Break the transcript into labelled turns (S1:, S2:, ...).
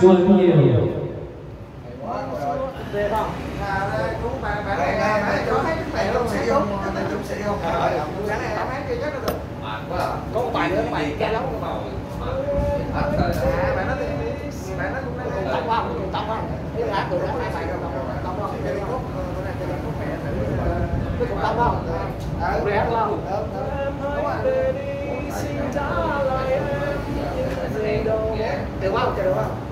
S1: Xuân nhiều.
S2: Về không? Cũng bạn có thấy cái mẹ luôn sĩ không? Cái này sĩ không? Cái này không hát kia chắc được. Có một bài nữa các bạn kia lắm. Bạn nói thì bạn nói cũng đang tông không? Tông không? Cái lá của nó hai bài đâu tông không? Cái khúc bữa nay cái khúc mẹ cái cũng tông không? Rẻ không? Đúng rồi. Được không? Được không?